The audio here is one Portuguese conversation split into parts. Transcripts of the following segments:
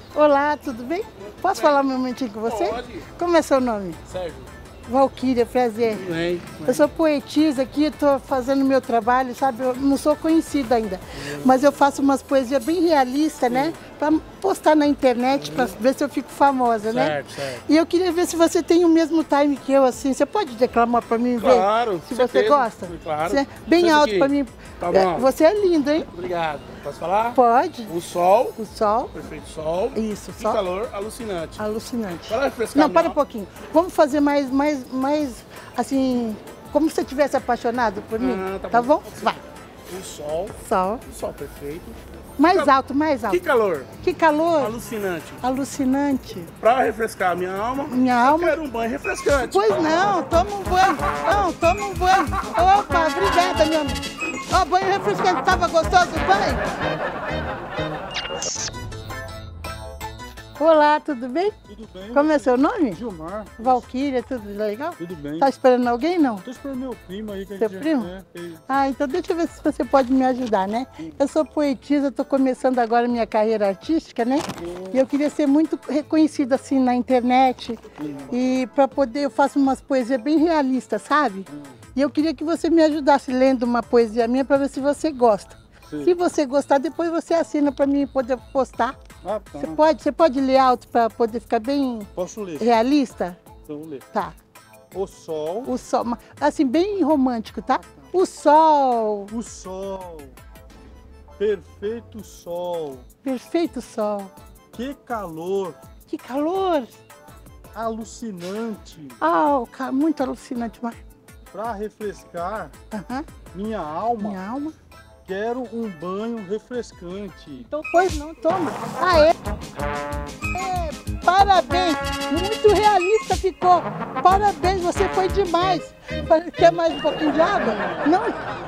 Olá, tudo bem? Posso falar um momentinho com você? Pode. Como é seu nome? Sérgio. Valquíria, prazer. Bem. Eu sou poetisa aqui, estou fazendo meu trabalho, sabe? Eu não sou conhecida ainda, mas eu faço umas poesias bem realistas, né? Para postar na internet, para ver se eu fico famosa, né? Certo, certo. E eu queria ver se você tem o mesmo time que eu, assim. Você pode declamar para mim ver? Claro, Se certeza. você gosta? Claro. Você, bem Senta alto aqui. para mim. Tá bom. Você é lindo, hein? Obrigado. Posso falar? Pode. O sol, O sol. perfeito sol. Isso, Que sol. calor alucinante. Alucinante. Para refrescar Não, minha para um alma. pouquinho. Vamos fazer mais, assim, como se você tivesse apaixonado por mim. Tá Bom? bom. Vai. Sol Sol. perfeito. Mais alto, mais alto. Que calor Que calor. alucinante. Alucinante. Para refrescar minha alma, Minha eu alma. quero um banho refrescante. Pois não, toma um banho. Não, toma um banho. Opa, obrigada, meu amigo. Ó, banho refrescante. Tava gostoso o banho? Olá, tudo bem? Tudo bem? Como é seu nome? Gilmar. Valquíria, tudo legal? Tudo bem? Tá esperando alguém, não? Tô esperando meu primo aí. Que Seu a gente primo? fez. Ah, então deixa eu ver se você pode me ajudar, né? Eu sou poetisa, estou começando agora minha carreira artística, né? E eu queria ser muito reconhecida assim na internet. E para poder, eu faço umas poesias bem realistas, sabe? E eu queria que você me ajudasse lendo uma poesia minha para ver se você gosta. Sim. Se você gostar, depois você assina para mim poder postar. Ah, tá. Você pode ler alto para poder ficar bem Posso ler? realista? Então vou ler. Tá. O sol. O sol, assim, bem romântico, tá? O sol, O sol. Perfeito sol. perfeito sol. Que calor. Que calor! Alucinante. Ah, muito alucinante, mas... Para refrescar Aham, minha alma, minha alma. quero um banho refrescante. Então, pois não, toma. Ah, é? Parabéns! Muito realista ficou. Parabéns, você foi demais. Quer mais um pouquinho de água? Não?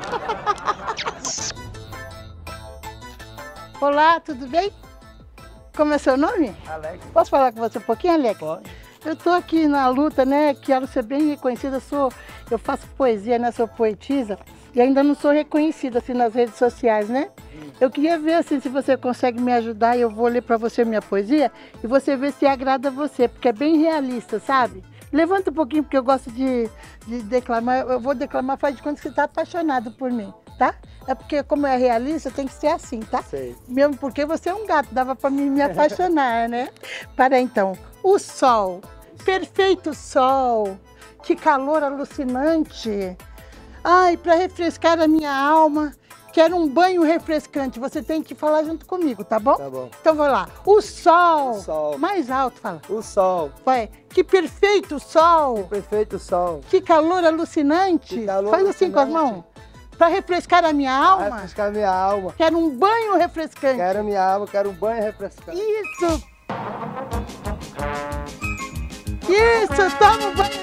Olá, tudo bem? Como é seu nome? Alex. Posso falar com você um pouquinho, Alex? Pode. Eu estou aqui na luta, né? Quero ser bem reconhecida. Eu faço poesia, né? Sou poetisa e ainda não sou reconhecida assim nas redes sociais, né? Eu queria ver assim se você consegue me ajudar. Eu vou ler para você minha poesia e você vê se agrada a você, porque é bem realista, sabe? Levanta um pouquinho porque eu gosto de declamar. Eu vou declamar, faz de conta que você está apaixonado por mim, tá? É porque como é realista tem que ser assim, tá? Sei. Mesmo porque você é um gato, dava para mim me apaixonar, né? Para então. O sol, perfeito sol, que calor alucinante. Ai, para refrescar a minha alma, quero um banho refrescante. Você tem que falar junto comigo, tá bom? Tá bom. Então vai lá. O sol. O sol. Mais alto, fala. O sol, Vai. Que perfeito sol, perfeito sol. que calor alucinante. Que calor Faz assim com as alucinante. mãos. Para refrescar a minha Vai alma, refrescar minha alma. quero um banho refrescante. Quero minha alma, quero um banho refrescante. Isso! Isso, toma um banho